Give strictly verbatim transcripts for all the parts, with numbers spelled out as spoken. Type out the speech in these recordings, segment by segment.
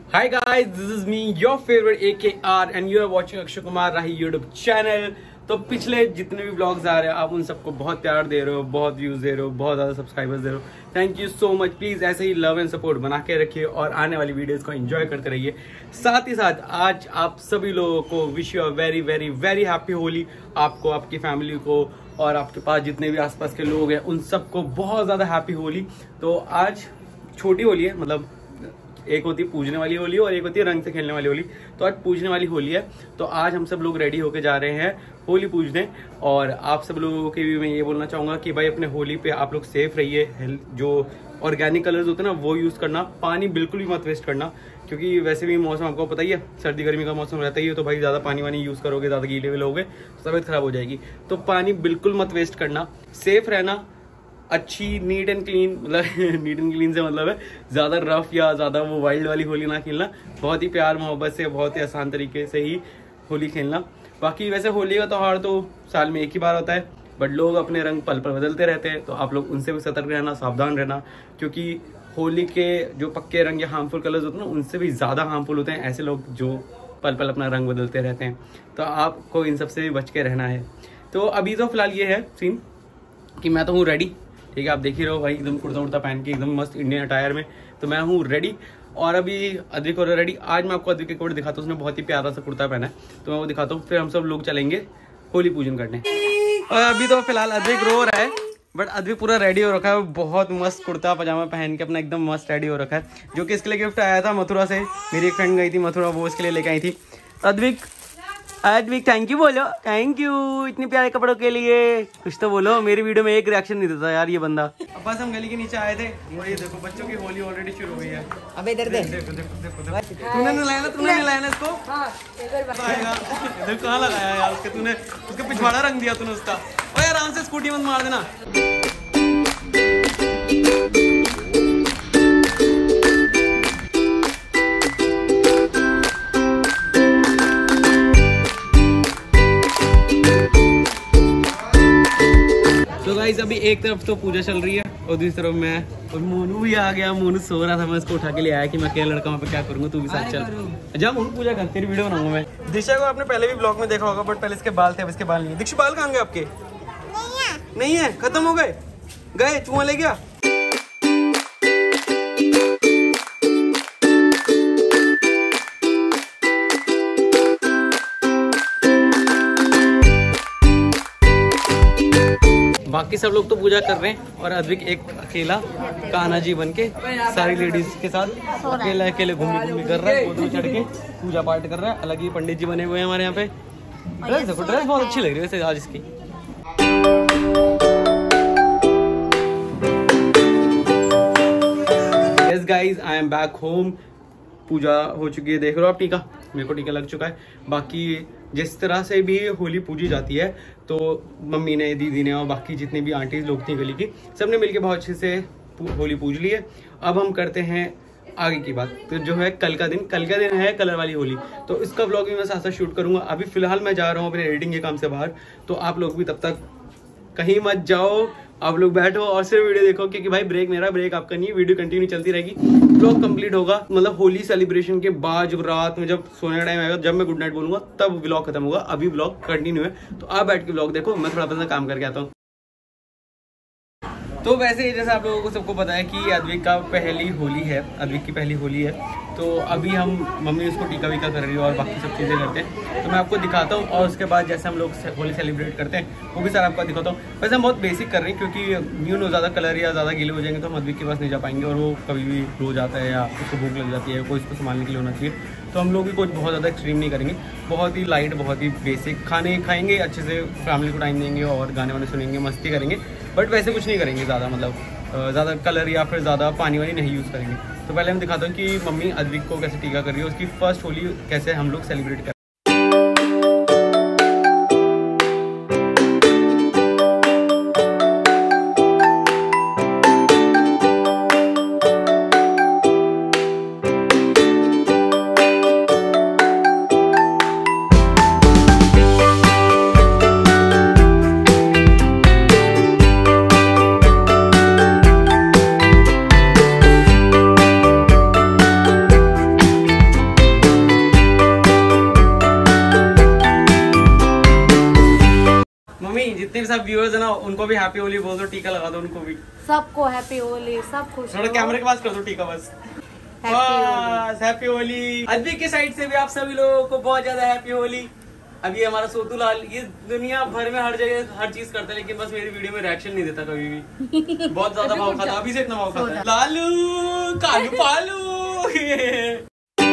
Hi guys, this is me, your favorite A K R and you are watching Akshay Kumar Rahi YouTube channel। तो पिछले जितने भी vlogs आ रहे हैं आप उन सबको बहुत प्यार दे रहे हो, बहुत व्यूज दे रहे हो, बहुत ज़्यादा सब्सक्राइबर्स दे रहे हो। Thank you so much. Please ऐसे ही लव एंड सपोर्ट बना के रखिए और आने वाली वीडियोस को एंजॉय करते रहिए। साथ ही साथ आज आप सभी लोगों को wish you a very very very happy Holi. आपको, आपकी फैमिली को और आपके पास जितने भी आसपास के लोग हैं उन सबको बहुत ज़्यादा हैप्पी होली। तो आज छोटी होली है, मतलब एक होती है पूजने वाली होली और एक होती है रंग से खेलने वाली होली। तो आज पूजने वाली होली है, तो आज हम सब लोग रेडी होके जा रहे हैं होली पूजने। और आप सब लोगों के भी मैं ये बोलना चाहूँगा कि भाई अपने होली पे आप लोग सेफ रहिए। जो ऑर्गेनिक कलर्स होते हैं ना वो यूज़ करना, पानी बिल्कुल भी मत वेस्ट करना, क्योंकि वैसे भी मौसम आपको पता ही है, सर्दी गर्मी का मौसम रहता ही है। तो भाई ज़्यादा पानी वानी यूज़ करोगे, ज़्यादा गीले हुए लोगे तो तबीयत खराब हो जाएगी। तो पानी बिल्कुल मत वेस्ट करना, सेफ रहना, अच्छी नीट एंड क्लीन, मतलब नीट एंड क्लीन से मतलब है ज़्यादा रफ या ज़्यादा वो वाइल्ड वाली होली ना खेलना। बहुत ही प्यार मोहब्बत से, बहुत ही आसान तरीके से ही होली खेलना। बाकी वैसे होली का त्यौहार तो साल में एक ही बार होता है, बट लोग अपने रंग पल पल बदलते रहते हैं। तो आप लोग उनसे भी सतर्क रहना, सावधान रहना, क्योंकि होली के जो पक्के रंग या हार्मफुल कलर्स होते हैं ना उनसे भी ज़्यादा हार्मफुल होते हैं ऐसे लोग जो पल पल अपना रंग बदलते रहते हैं। तो आपको इन सबसे भी बच के रहना है। तो अभी तो फिलहाल ये है सीन कि मैं तो हूँ रेडी, ठीक है। आप देख ही रहो भाई, एकदम कुर्ता उड़ता पहन के एकदम मस्त इंडियन अटायर में, तो मैं हूँ रेडी। और अभी अद्विक और रेडी। आज मैं आपको अद्विक के कपड़े दिखाता हूँ, उसने बहुत ही प्यारा सा कुर्ता पहना है, तो मैं वो दिखाता हूँ। फिर हम सब लोग चलेंगे होली पूजन करने। और अभी तो फिलहाल अद्विक रो रहा है, बट अद्विक पूरा रेडी हो रखा है। बहुत मस्त कुर्ता पजामा पहन के अपना एकदम मस्त रेडी हो रखा है, जो कि इसके लिए गिफ्ट आया था मथुरा से। मेरी एक फ्रेंड गई थी मथुरा, वो इसके लिए लेके आई थी। अद्विक अद्विक थैंक यू बोलो, थैंक यू इतने प्यारे कपड़ों के लिए। कुछ तो बोलो, मेरी वीडियो में एक रिएक्शन नहीं देता यार ये बंदा। अब बस हम गली के नीचे आए थे और ये देखो बच्चों की होली ऑलरेडी शुरू हुई है। अबे इधर देख, देखो देखो देखो देखो। तूने नहलाया ना, तूने नहलाया ना इसको? हां इधर कहाँ लगाया यार उसके, तूने उसके पिछवाड़ा रंग दिया तूने उसका। ओए आराम से स्कूटी मत मार देना। तो गाइस अभी एक तरफ तो पूजा चल रही है और दूसरी तरफ मैं और मोनू भी आ गया। मोनू सो रहा था, मैं उसको उठा के ले आया कि मैं अकेला लड़का वहाँ पे क्या करूंगा, तू भी साथ चल। जा मोनू पूजा कर, तेरी वीडियो बनाऊंगा मैं। दिशा को आपने पहले भी ब्लॉग में देखा होगा, बट पहले इसके बाल थे, अब इसके बाल नहीं है। दीक्षा बाल कहाँ गए आपके? नहीं है, नहीं है, खत्म हो गए, गए चूहा ले गया। बाकी सब लोग तो पूजा कर रहे हैं और अद्विक एक अकेला कान्हा जी बन के सारी लेडीज के साथ अकेला अकेले घूमी घूमी कर रहा है, गोदू चढ़ के पूजा पाठ कर रहा है। अलग ही पंडित जी बने हुए हैं हमारे यहाँ पे। ड्रेस देखो, ड्रेस बहुत अच्छी लग रही है वैसे आज इसकी। Yes guys, I am back home. पूजा हो चुकी है, देख रहे हो आप, टीका मेरे को टीका लग चुका है। बाकी जिस तरह से भी होली पूजी जाती है, तो मम्मी ने, दीदी ने और बाकी जितने भी आंटीज लोग थी गली की, सबने मिलके बहुत अच्छे से होली पूज ली है। अब हम करते हैं आगे की बात। तो जो है कल का दिन, कल का दिन है कलर वाली होली, तो इसका व्लॉग भी मैं साथ साथ शूट करूंगा। अभी फिलहाल मैं जा रहा हूँ अपने एडिटिंग के काम से बाहर, तो आप लोग भी तब तक कहीं मत जाओ, आप लोग बैठो और सिर्फ वीडियो देखो, क्योंकि भाई ब्रेक मेरा, ब्रेक आपका नहीं है। वीडियो कंटिन्यू चलती रहेगी। व्लॉग कंप्लीट होगा, मतलब होली सेलिब्रेशन के बाद जब रात में जब सोने का टाइम आएगा, जब मैं गुड नाइट बोलूंगा तब व्लॉग खत्म होगा। अभी व्लॉग कंटिन्यू है, तो आप बैठ के व्लॉग देखो, मैं थोड़ा अपना काम करके आता हूँ। तो वैसे जैसा आप लोगों को सबको पता है कि अद्विक का पहली होली है, अद्विक की पहली होली है। तो अभी हम, मम्मी उसको टीका वीका कर रही है और बाकी सब चीज़ें करते हैं, तो मैं आपको दिखाता हूँ। और उसके बाद जैसे हम लोग होली सेलिब्रेट करते हैं वो भी सारा आपको दिखाता हूँ। वैसे हम बहुत बेसिक कर रहे हैं, क्योंकि न्यू नो ज़्यादा कलर या ज़्यादा गीले हो जाएंगे तो हम अद्विक के पास नहीं जा पाएंगे, और वो कभी भी रो जाता है या उसको भूख लग जाती है, कोई इसको संभालने के लिए होना चाहिए। तो हम लोग भी कुछ बहुत ज़्यादा एक्सट्रीम नहीं करेंगे, बहुत ही लाइट, बहुत ही बेसिक खाने खाएंगे, अच्छे से फैमिली को टाइम देंगे और गाने वाने सुनेंगे, मस्ती करेंगे, बट वैसे कुछ नहीं करेंगे ज़्यादा, मतलब ज़्यादा कलर या फिर ज़्यादा पानी वानी नहीं यूज़ करेंगे। तो पहले मैं दिखाता हूँ कि मम्मी अद्विक को कैसे टीका कर रही है, उसकी फर्स्ट होली कैसे हम लोग सेलिब्रेट कर। सब व्यूअर्स है ना उनको भी हैप्पी होली बोल दो, टीका लगा दो उनको भी। सबको हैप्पी होली, सब खुश थोड़ा कैमरे के पास कर दो टीका बस। बस हैप्पी होली। अद्विक के साइड से भी आप सभी लोगों को बहुत ज्यादा हैप्पी होली। अभी हमारा सोतू लाल ये दुनिया भर में हर जगह हर चीज करता है, लेकिन बस मेरी वीडियो में रिएक्शन नहीं देता कभी भी। बहुत ज्यादा भाव खाता, अभी से इतना भाव खाता है। लालू कालू पालू।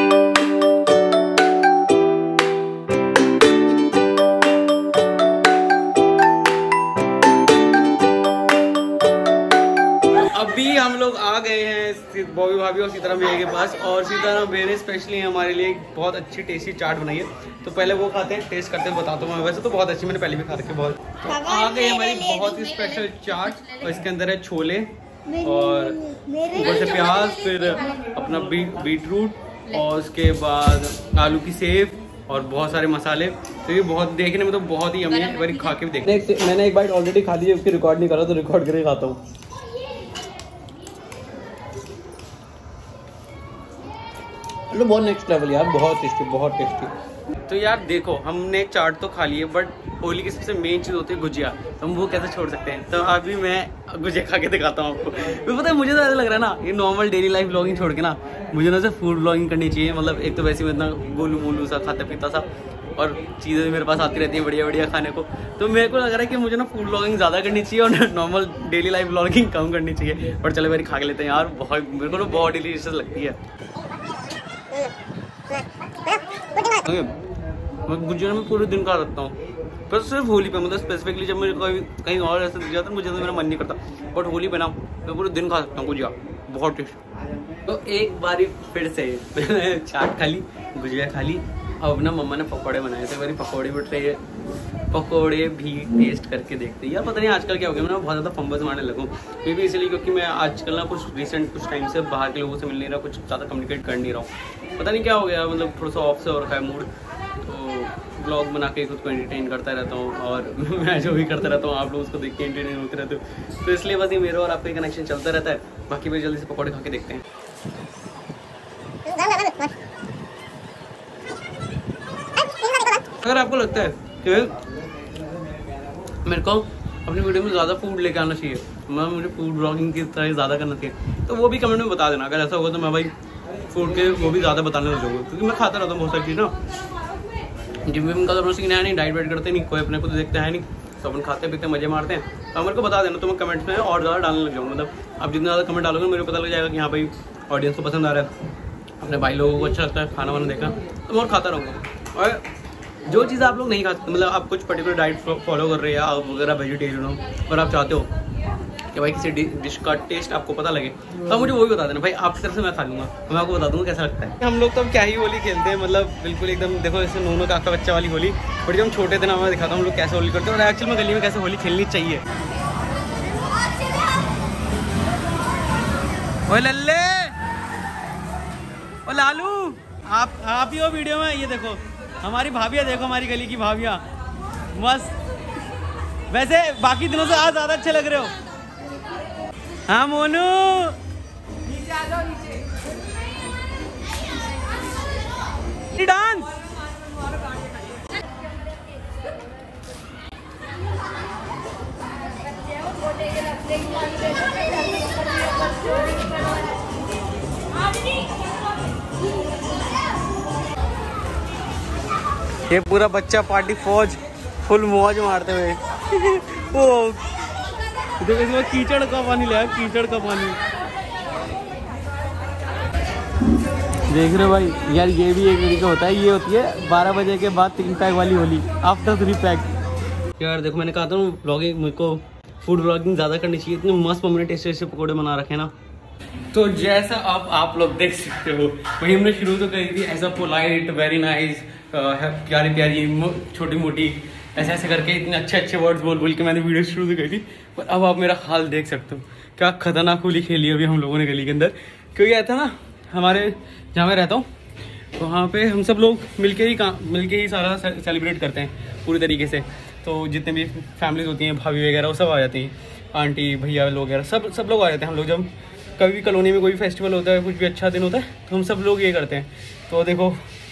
अभी हम लोग आ गए हैं बॉबी भाभी और सीताराम भैया के पास, और सीताराम भैया ने स्पेशली हमारे लिए एक बहुत अच्छी टेस्टी चाट बनाई है। तो पहले वो खाते हैं, टेस्ट करते हैं, बताता हूँ मैं। वैसे तो बहुत अच्छी, मैंने पहले भी खा रखी है बहुत। तो आ गई हमारी बहुत ही स्पेशल चाट, और इसके अंदर है छोले और ऊपर से प्याज, फिर अपना बीट बीटरूट, और उसके बाद आलू की सेव और बहुत सारे मसाले। तो ये बहुत देखने में तो बहुत ही यम्मी है, एक बार खा के भी देखते। मैंने एक बाइट ऑलरेडी खा दी है, उसकी रिकॉर्ड नहीं करा तो रिकॉर्ड करके खाता हूँ। बहुत नेक्स्ट लेवल यार, बहुत टेस्टी, बहुत टेस्टी। तो यार देखो, हमने चाट तो खा ली है, बट होली की सबसे मेन चीज़ होती है गुजिया, तो हम वो कैसे छोड़ सकते हैं। तो अभी मैं गुजिया खा के दिखाता हूँ आपको। तो पता है मुझे तो ऐसा लग रहा है ना, ये नॉर्मल डेली लाइफ ब्लॉगिंग छोड़ के ना मुझे ना सिर्फ फूड ब्लॉगिंग करनी चाहिए। मतलब एक तो वैसे ही इतना गोलू मोलू सा खाता पीता सा, और चीज़ें भी मेरे पास आती रहती हैं बढ़िया बढ़िया खाने को। तो मेरे को लग रहा है कि मुझे ना फूड ब्लॉगिंग ज़्यादा करनी चाहिए और नॉर्मल डेली लाइफ ब्लॉगिंग कम करनी चाहिए। बट चलो मेरी खा के लेते हैं यार, बहुत मेरे को ना बहुत डिलीशियस लगती है। मैं गुजिया में पूरे दिन खा सकता हूँ, पर सिर्फ होली पे। मतलब स्पेसिफिकली जब मैं कहीं कहीं और ऐसे दिख जाता है मुझे तो मेरा मन नहीं करता, बट होली पे ना मैं पूरे दिन खा सकता हूँ गुजिया, बहुत टेस्ट। तो एक बारी फिर से चाट खा ली, गुजिया खा ली, अब ना मम्मा ने पकौड़े बनाए थे। मेरी पकौड़े बट रही है, पकौड़े भी टेस्ट करके देखते हैं यार। पता नहीं आजकल क्या हो गया, मैं बहुत ज़्यादा फंबस मारने लगूँ। मे भी इसलिए क्योंकि मैं आजकल ना कुछ रिसेंट कुछ टाइम से बाहर के लोगों से मिल नहीं रहा, कुछ ज़्यादा कम्युनिकेट कर नहीं रहा हूँ। पता नहीं क्या हो गया, मतलब थोड़ा सा ऑफ से हो रखा है मूड। तो ब्लॉग बना के खुद को एंटरटेन करता रहता हूँ, और मैं जो भी करता रहता हूँ आप लोग उसको देख के एंटरटेन होते रहते हो। तो इसलिए बस ये मेरा और आपका कनेक्शन चलता रहता है। बाकी भाई जल्दी से पकौड़े खा के देखते हैं। अगर आपको लगता है कि मेरे को अपनी वीडियो में ज़्यादा फूड लेके आना चाहिए, मैं मुझे फूड ब्लॉगिंग की तरह ज़्यादा करना चाहिए, तो वो भी कमेंट में बता देना। अगर ऐसा होगा तो मैं भाई फूड के वो भी ज़्यादा बताने लग जाऊँगा, क्योंकि मैं खाता रहता हूँ बहुत सारी चीज़ ना। जिम विम का तो अपना सीन है नहीं, डाइट वाइट करते नहीं, कोई अपने को तो देखते हैं नहीं, तो अपन खाते पीते मजे मारते हैं। तो मेरे को बता देना, तो मैं कमेंट्स में और ज़्यादा डालने लग जाऊँगा। मतलब आप जितना ज़्यादा कमेंट डालोगे मेरे को पता लग जाएगा कि हाँ भाई ऑडियंस को पसंद आ रहा है, अपने भाई लोगों को अच्छा लगता है खाना वाना देखा, तो मैं और खाता रहूँगा। और जो चीज़ आप लोग नहीं खाते, मतलब आप कुछ पर्टिकुलर डाइट फॉलो कर रहे हैं, आप वगैरह वेजिटेरियन हो और आप चाहते हो कि भाई किसी डिश का टेस्ट आपको पता लगे, तो आप मुझे वो भी बता देना भाई, आपकी तरफ से मैं खा लूँगा, मैं आपको बता दूँगा कैसा लगता है। हम लोग तो अब क्या ही होली खेलते हैं, मतलब बिल्कुल एकदम देखो जैसे नोनो काका बच्चा वाली होली। बट जब हम छोटे थे ना, मैं दिखाता हूँ हम लोग कैसे होली करते हैं, और एक्चुअली में गली में कैसे होली खेलनी चाहिए। ओ लल्ले, ओ लालू, आप आप ही हो वीडियो में। ये देखो हमारी भाभियाँ, देखो हमारी गली की भाभियाँ मस्त। वैसे बाकी दिनों से आज ज़्यादा अच्छे लग रहे हो। हाँ मोनू, नीचे आ जाओ, नीचे डांस। ये पूरा बच्चा पार्टी फौज फुल मौज मारते हुए वो देखो, इसमें कीचड़ का पानी लिया, कीचड़ का पानी देख रहे हो भाई। यार ये भी एक तरीका होता है, ये होती है बारह बजे के बाद तीन पैक वाली होली, आफ्टर थ्री पैक। यार देखो मैंने कहा था ना ब्लॉगिंग, मेरे को फूड ब्लॉगिंग ज़्यादा करनी चाहिए। इतने मस्त मम्मी ने टेस्टी टेस्टी पकौड़े बना रखे हैं ना। तो जैसा आप आप लोग देख सकते हो, वही हमने शुरू तो करी थी ऐसा पोलाइट, वेरी नाइस, प्यारी प्यारी छोटी मोटी ऐसे ऐसे करके इतने अच्छे अच्छे वर्ड्स बोल बोल के मैंने वीडियो शुरू तो करी थी। पर अब आप मेरा हाल देख सकते हो, क्या खतरनाक होली खेली अभी हम लोगों ने गली के अंदर। क्योंकि ऐसा ना हमारे जहाँ मैं रहता हूँ, तो वहाँ पे हम सब लोग मिलके ही काम मिलके ही सारा सेलिब्रेट करते हैं पूरी तरीके से। तो जितने भी फैमिलीज होती हैं, भाभी वगैरह, वो सब आ जाती हैं, आंटी भैया लोग वगैरह सब सब लोग आ जाते हैं। हम लोग जब कभी भी कॉलोनी में कोई फेस्टिवल होता है, कुछ भी अच्छा दिन होता है, तो हम सब लोग ये करते हैं। तो देखो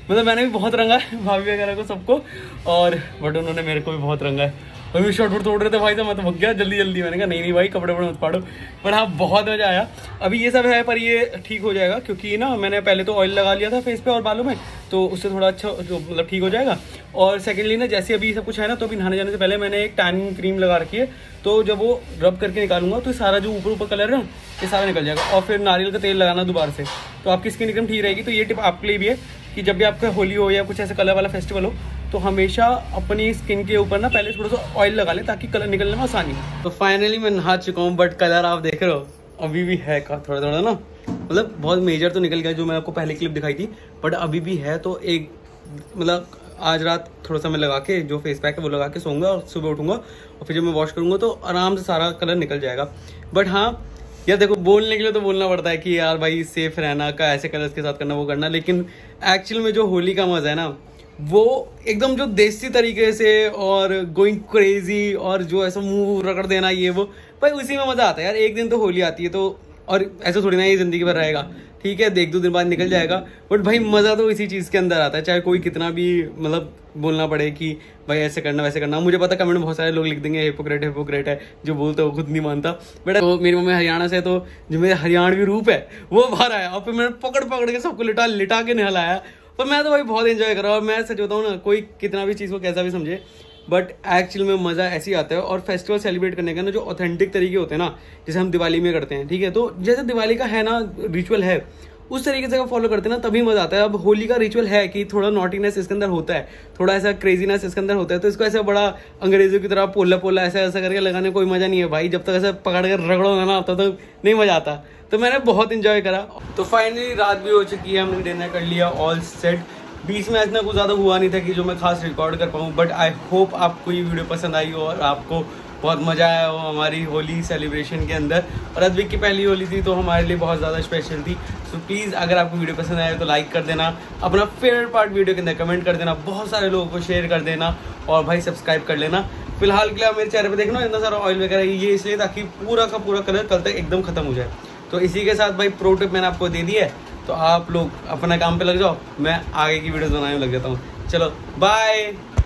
मतलब मैंने भी बहुत रंगा है भाभी वगैरह को सबको, और बट उन्होंने मेरे को भी बहुत रंगा है। और भी शॉर्ट वोट तोड़ रहे थे भाई, तो मैं तो भग गया जल्दी जल्दी। मैंने कहा नहीं नहीं भाई कपड़े वपड़े मत फाड़ो। पर हाँ बहुत मजा आया। अभी ये सब है पर ये ठीक हो जाएगा, क्योंकि ना मैंने पहले तो ऑयल लगा लिया था फेस पे और बालों में, तो उससे थोड़ा अच्छा जो मतलब ठीक हो जाएगा। और सेकेंडली ना जैसे अभी सब कुछ है ना, तो अभी नहाने जाने से पहले मैंने एक टैनिंग क्रीम लगा रखी है, तो जब वो रब करके निकालूंगा तो सारा जो ऊपर ऊपर कलर है ना ये सारा निकल जाएगा। और फिर नारियल का तेल लगाना दोबारा से, तो आपकी स्किन एकदम ठीक रहेगी। तो ये टिप आपके लिए भी है कि जब भी आपका होली हो या कुछ ऐसा कलर वाला फेस्टिवल हो, तो हमेशा अपनी स्किन के ऊपर ना पहले थोड़ा सा ऑयल लगा ले ताकि कलर निकलने में आसानी हो। तो फाइनली मैं नहा चुका हूँ, बट कलर आप देख रहे हो अभी भी है का थोड़ा थोड़ा ना, मतलब बहुत मेजर तो निकल गया जो मैं आपको पहले क्लिप दिखाई थी, बट अभी भी है। तो एक मतलब आज रात थोड़ा सा मैं लगा के जो फेस पैक है वो लगा के सोऊंगा, और सुबह उठूंगा और फिर जब मैं वॉश करूंगा तो आराम से सारा कलर निकल जाएगा। बट हाँ यार देखो, बोलने के लिए तो बोलना पड़ता है कि यार भाई सेफ रहना का, ऐसे कलर्स के साथ करना वो करना, लेकिन एक्चुअल में जो होली का मजा है ना वो एकदम जो देसी तरीके से और गोइंग क्रेजी और जो ऐसा मुंह रगड़ देना ये वो, भाई उसी में मजा आता है यार। एक दिन तो होली आती है तो, और ऐसा थोड़ी ना ये जिंदगी भर रहेगा, ठीक है एक दो दिन बाद निकल जाएगा, बट भाई मजा तो इसी चीज के अंदर आता है। चाहे कोई कितना भी मतलब बोलना पड़े कि भाई ऐसे करना वैसे करना। मुझे पता कमेंट में बहुत सारे लोग लिख देंगे हिपोक्रेट हिपोक्रेट है, जो बोलते है वो खुद नहीं मानता। बट तो मेरी मम्मी हरियाणा से, तो जो मेरा हरियाणवी रूप है वो बाहर आया, और फिर मैंने पकड़ पकड़ के सबको लिटा लिटा के नहलाया। पर मैं तो भाई बहुत एंजॉय कर रहा हूँ। और मैं सच बताऊँ ना, कोई कितना भी चीज़ को कैसा भी समझे, बट एक्चुअल में मज़ा ऐसे ही आता है। और फेस्टिवल सेलिब्रेट करने का ना जो ऑथेंटिक तरीके होते हैं ना, जैसे हम दिवाली में करते हैं, ठीक है, तो जैसे दिवाली का है ना रिचुअल है, उस तरीके से अगर फॉलो करते हैं ना तभी मजा आता है। अब होली का रिचुअल है कि थोड़ा नॉटीनेस इसके अंदर होता है, थोड़ा ऐसा क्रेजीनेस इसके अंदर होता है, तो इसको ऐसा बड़ा अंग्रेजों की तरह पोला पोला ऐसा ऐसा करके लगाने कोई मजा नहीं है भाई। जब तक ऐसा पकड़ कर रगड़ो ना तब तक नहीं मजा आता। तो मैंने बहुत इंजॉय करा। तो फाइनली रात भी हो चुकी है, हमने डिनर कर लिया, ऑल सेट। बीच में इतना कुछ ज़्यादा हुआ नहीं था कि जो मैं खास रिकॉर्ड कर पाऊँ, बट आई होप आपको ये वीडियो पसंद आई हो और आपको बहुत मज़ा आया हो हमारी होली सेलिब्रेशन के अंदर। और अद्विक की पहली होली थी तो हमारे लिए बहुत ज़्यादा स्पेशल थी। सो प्लीज़ अगर आपको वीडियो पसंद आए तो लाइक कर देना, अपना फेवरेट पार्ट वीडियो के अंदर कमेंट कर देना, बहुत सारे लोगों को शेयर कर देना, और भाई सब्सक्राइब कर लेना। फिलहाल के लिए आप मेरे चेहरे पे देखना इतना सारा ऑयल वगैरह, ये इसलिए ताकि पूरा का पूरा कलर कल तक एकदम खत्म हो जाए। तो इसी के साथ भाई प्रो टिप मैंने आपको दे दी है, तो आप लोग अपना काम पे लग जाओ, मैं आगे की वीडियोस बनाने में लग जाता हूँ। चलो बाय।